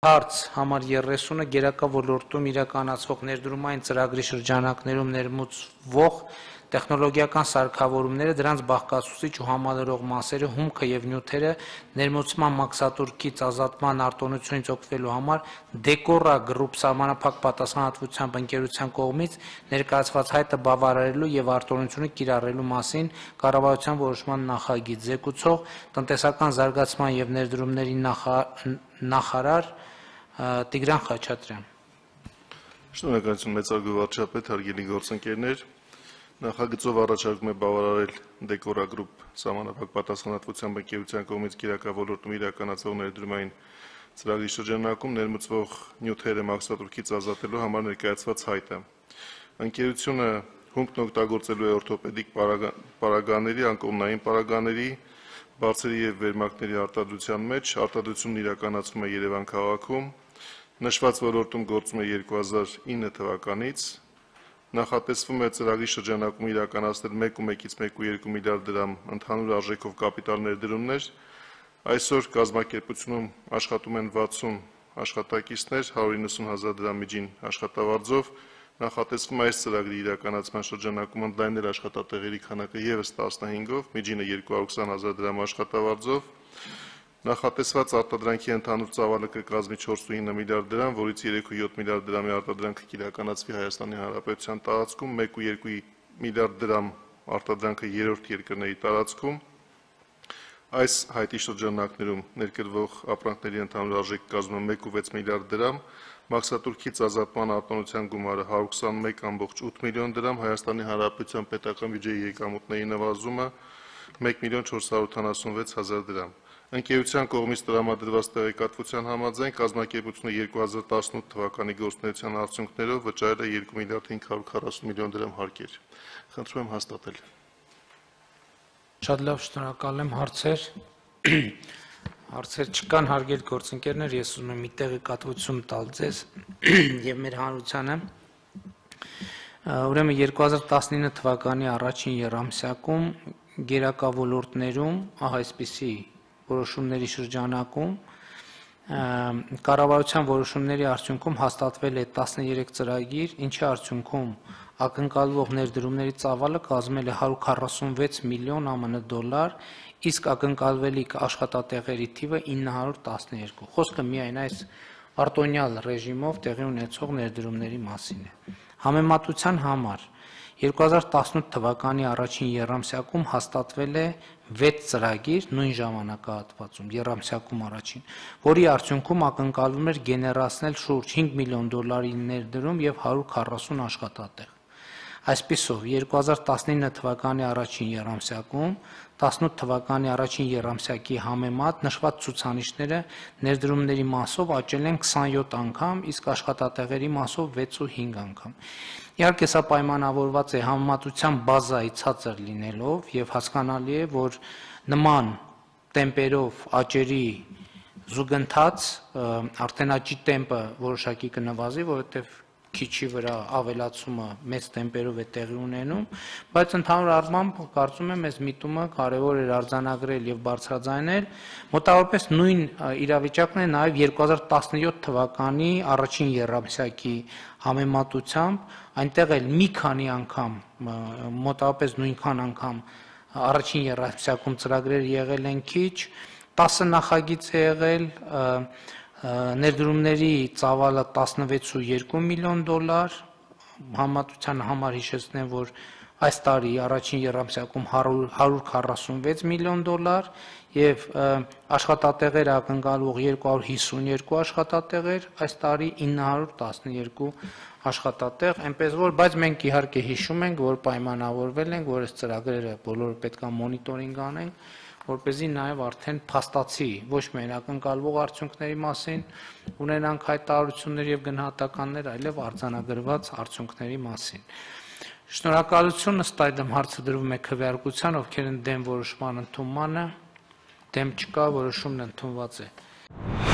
Հարց համար 30-ը գերակա ոլորտում իրականացվող ներդրումային ծրագրի շրջանակներում ներմուծվող տեխնոլոգիական սարքավորումները, դրանց բաղկացուցիչ ու համալրող մասերը, հումքը և նյութերը ներմուծման մաքսատուրքից ազատման արտոնությունից օգտվելու համար Դեկորա գրուպ սահմանափակ պատասխանատվությամբ ընկերության կողմից ներկայացված հայտը բավարարելու և արտոնությունը կիրառելու մասին կառավարության որոշման նախագիծ, զեկուցող տնտեսական զարգացման և ներդրումների նախարար Տիգրան Խաչատրյան։ Շնորհակալություն մեծարգո վարչապետ, հարգելի գործընկերներ, նախագծով առաջարկում է բավարարել Դեկորա գրուպ սահմանափակ պատասխանատվությամբ ընկերության կողմից գերակա ոլորտում իրականացվող ներդրումային ծրագրի շրջանակում ներմուծվող նյութերը մաքսատուրքից ազատելու համար ներկայացված հայտը։ Ընկերությունը հումքն օգտագործելու է օրթոպեդիկ պարագաների, անկողնային պարագաների, բարձերի և վերմակների արտադրության մեջ, արտադրությունն իրականացվում է Երևան քաղաքում, նշված ոլորտում գործում է 2009 թվականից, նախատեսվում է ծրագրի շրջանակում իրականացնել 1,1-1,2 միլիարդ դրամ ընդհանուր արժեքով կապիտալ ներդրումներ, այսօր կազմակերպությունում աշխատում են 60 աշխատակիցներ, 190,000 դրամ միջին աշխատավարձով, նախատեսվում է այս ծրագրի իրականացման շրջանակում ընդլայնել աշխատատեղերի քանակը ևս 15-ով, միջինը 220,000 դրամ աշխատավարձով, նախատեսված արտադրանքի ընդհանուր ծավալը կկազմի 4,9 միլիարդ դրամ, որից 3,7 միլիարդ դրամի արտադրանքը կիրականացվի Հայաստանի Հանրապետության տարածքում, 1,2 միլիարդ դրամ արտադրանքը երրորդ երկրների տարածքում, այս հայտի շրջանակներում ներկրվող ապրանքների ընդհանուր արժեքը կազմում է 1,6 միլիարդ դրամ, մաքսատուրքից ազատման արտոնության գումարը 121,8 միլիոն դրամ, Հայաստանի Հանրապետության պետական բյուջեի եկամուտների նվազումը 1,486,000 դրամ։ Ընկերության կողմից տրամադրված տեղեկատվության համաձայն կազմակերպությունը 2018 թվականի գործունեության արդյունքներով վճարել է 2 միլիարդ 540 միլիոն դրամ հարկեր։ Խնդրում եմ հաստատել։ Շատ լավ, շնորհակալ եմ, հարցեր չկան, հարգելի գործընկերներ, ես ուզում եմ մի տեղեկատվություն տալ ձեզ և մեր հանրությանը։ Ուրեմն 2019 թվականի առաջին եռամսյակում գերակա ոլորտներում այսպիսի որոշումների շրջանակում կառավարության որոշումների արդյունքում հաստատվել է 13 ծրագիր, ինչի արդյունքում ակնկալվող ներդրումների ծավալը կազմել է 146 միլիոն ԱՄՆ դոլար, իսկ ակնկալվելիք աշխատատեղերի թիվը 912։ Խոսքը միայն այս արտոնյալ ռեժիմով տեղի ունեցող ներդրումների մասին է։ Համեմատության համար 2018 թվականի առաջին եռամսյակում հաստատվել է 6 ծրագիր նույն ժամանակահատվածում, եռամսյակում առաջին, որի արդյունքում ակնկալվում էր գեներացնել շուրջ 5 միլիոն դոլարի ներդրում և 140 աշխատատեղ։ Այսպիսով, 2019 թվականի առաջին եռամսյակում 18 թվականի առաջին եռամսյակի համեմատ նշված ցուցանիշները ներդրումների մասով աճել են 27 անգամ, իսկ աշխատատեղերի մասով 6,5 անգամ։ Իհարկե, սա պայմանավորված է համեմատության բազայի ցածր լինելով և հասկանալի է, որ նման տեմպերով աճերի զուգընթաց արդեն աճի տեմպը որոշակի կնվազի, որովհետև քիչի վրա ավելացումը մեծ տեմպերով է տեղի ունենում, բայց ընդհանուր առմամբ կարծում եմ այս միտումը կարևոր էր արձանագրել և բարձրաձայնել, մոտավորապես նույն իրավիճակն է նաև 2017 թվականի առաջին եռամսյակի համեմատությամբ, այնտեղ էլ մի քանի անգամ, մոտավորապես նույնքան անգամ առաջին եռամսյակում ծրագրեր եղել են քիչ, 10 նախագիծ է եղել, ներդրումների ծավալը 16,2 միլիոն դոլար, համեմատության համար հիշեցնեմ, որ այս տարի առաջին եռամսյակում 146 միլիոն դոլար և աշխատատեղերը ակնկալվող 252 աշխատատեղեր, այս տարի 912 աշխատատեղ, այնպես որ, բայց մենք իհարկե հիշում ենք, որ պայմանավորվել ենք, որ այս ծրագրերը բոլորը պետք է մոնիտորինգ անենք, որպեսզի նաև արդեն փաստացի ոչ միայն ակնկալվող արդյունքների մասին ունենանք հայտարարություններ և գնահատականներ, այլև արձանագրված արդյունքների մասին։ Շնորհակալություն, ըստ այդմ հարցը դրվում է քվեարկության, ովքեր են դեմ որոշման ընդունմանը, դեմ չկա, որոշումն ընդունված է։